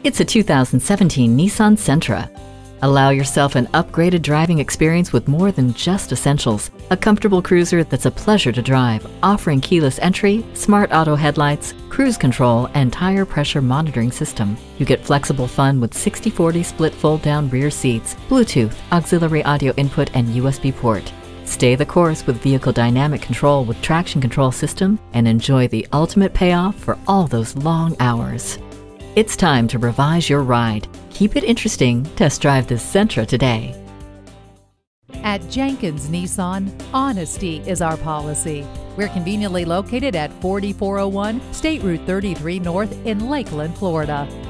It's a 2017 Nissan Sentra. Allow yourself an upgraded driving experience with more than just essentials. A comfortable cruiser that's a pleasure to drive, offering keyless entry, smart auto headlights, cruise control, and tire pressure monitoring system. You get flexible fun with 60/40 split fold-down rear seats, Bluetooth, auxiliary audio input, and USB port. Stay the course with vehicle dynamic control with traction control system and enjoy the ultimate payoff for all those long hours. It's time to revise your ride. Keep it interesting. Test drive this Sentra today. At Jenkins Nissan, honesty is our policy. We're conveniently located at 4401 State Route 33 North in Lakeland, Florida.